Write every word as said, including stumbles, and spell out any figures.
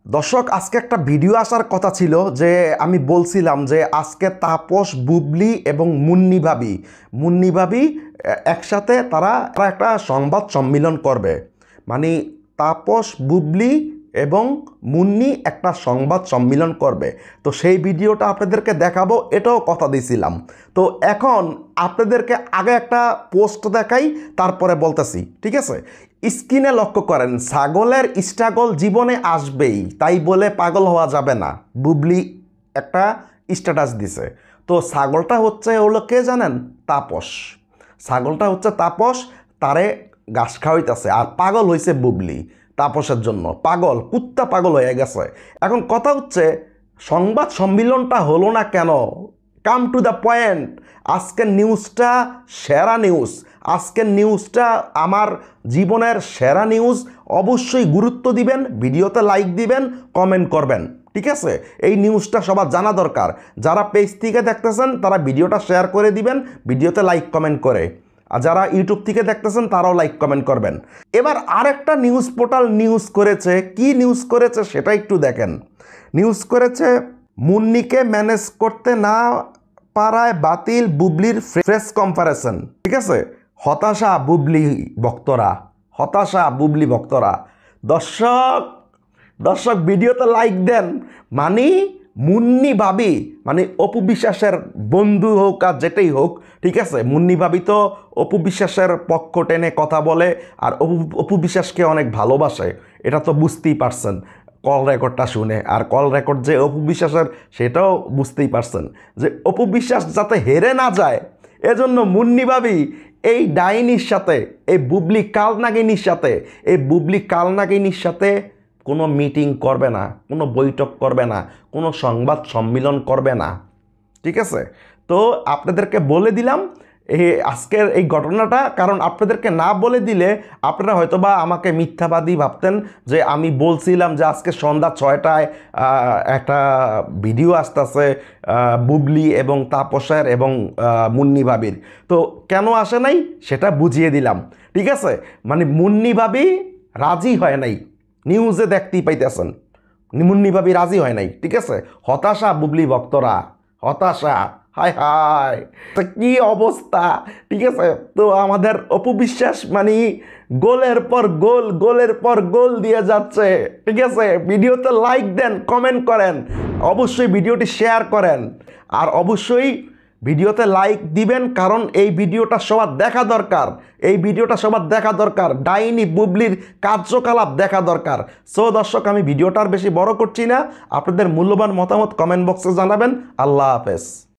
দর্শক আজকে একটা ভিডিও আসার কথা ছিল যে আমি বলছিলাম যে আজকে তাপস বুবলি এবং মুন্নি ভাবি মুন্নি ভাবি একসাথে তারা একটা সংবাদ সম্মেলন করবে। মানে তাপস বুবলি এবং মুন্নি একটা সংবাদ সম্মেলন করবে। তো সেই ভিডিওটা আপনাদেরকে দেখাবো, এটাও কথা দিয়েছিলাম। তো এখন আপনাদেরকে আগে একটা পোস্ট দেখাই, তারপরে বলতেছি, ঠিক আছে? স্ক্রিনে লক্ষ্য করেন, ছাগলের স্ট্রাগল জীবনে আসবেই, তাই বলে পাগল হওয়া যাবে না, বুবলি একটা স্ট্যাটাস দিছে। তো ছাগলটা হচ্ছে হলো কে জানেন? তাপস। ছাগলটা হচ্ছে তাপস, তারে ঘাস খাওয়াইতেছে, আর পাগল হয়েছে বুবলি তাপসের জন্য। পাগল, কুত্তা পাগল হয়ে গেছে। এখন কথা হচ্ছে সংবাদ সম্মেলনটা হলো না কেন? Come to the point. আজকের নিউজটা সেরা নিউজ। আজকের নিউজটা আমার জীবনের সেরা নিউজ। অবশ্যই গুরুত্ব দিবেন, ভিডিওতে লাইক দিবেন, কমেন্ট করবেন, ঠিক আছে? এই নিউজটা সবার জানা দরকার। যারা পেজ থেকে দেখতেছেন তারা ভিডিওটা শেয়ার করে দিবেন, ভিডিওতে লাইক কমেন্ট করে। আর যারা ইউটিউব থেকে দেখতেছেন তারাও লাইক কমেন্ট করবেন। এবার আরেকটা নিউজ পোর্টাল নিউজ করেছে। কি নিউজ করেছে সেটা একটু দেখেন। নিউজ করেছে, মুন্নিকে ম্যানেজ করতে না পারায় বাতিল বুবলির প্রেস কনফারেন্স। ঠিক আছে? হতাশা বুবলি ভক্তরা, হতাশা বুবলি ভক্তরা। দর্শক দর্শক ভিডিওতে লাইক দেন। মানে মুন্নি ভাবি, মানে অপু বিশ্বাসের বন্ধু হোক আর যেটাই হোক, ঠিক আছে? মুন্নি ভাবি তো অপু বিশ্বাসের পক্ষ টেনে কথা বলে, আর অপু অপু বিশ্বাসকে অনেক ভালোবাসে, এটা তো বুঝতেই পারছেন কল রেকর্ডটা শুনে। আর কল রেকর্ড যে অপু বিশ্বাসের, সেটাও বুঝতেই পারছেন যে অপু বিশ্বাস যাতে হেরে না যায়, এজন্য মুন্নি ভাবি এই ডাইনির সাথে, এই বুবলি কালনাগিনীর সাথে, এই বুবলি কালনাগিনীর সাথে কোনো মিটিং করবে না, কোনো বৈঠক করবে না, কোনো সংবাদ সম্মেলন করবে না, ঠিক আছে? তো আপনাদেরকে বলে দিলাম এই আজকের এই ঘটনাটা, কারণ আপনাদেরকে না বলে দিলে আপনারা হয়তো বা আমাকে মিথ্যাবাদী ভাবতেন যে আমি বলছিলাম যে আজকে সন্ধ্যা ছয়টায় একটা ভিডিও আসতেছে বুবলি এবং তাপসের এবং মুন্নি ভাবির। তো কেন আসে নাই সেটা বুঝিয়ে দিলাম, ঠিক আছে? মানে মুন্নি ভাবি রাজি হয় নাই, নিউজে দেখতেই পাইতেছেন, মুন্নি ভাবি রাজি হয় নাই, ঠিক আছে? হতাশা বুবলি ভক্তরা, হতাশা। হায় হায়, কি অবস্থা, ঠিক আছে? তো আমাদের অপু বিশ্বাস মানে গোলের পর গোল, গোলের পর গোল দিয়ে যাচ্ছে, ঠিক আছে? ভিডিওতে লাইক দেন, কমেন্ট করেন, অবশ্যই ভিডিওটি শেয়ার করেন, আর অবশ্যই ভিডিওতে লাইক দিবেন, কারণ এই ভিডিওটা সবার দেখা দরকার। এই ভিডিওটা সবার দেখা দরকার, ডাইনি বুবলির কার্যকলাপ দেখা দরকার। সো দর্শক, আমি ভিডিওটা আর বেশি বড় করছি না। আপনাদের মূল্যবান মতামত কমেন্ট বক্সে জানাবেন। আল্লাহ হাফেজ।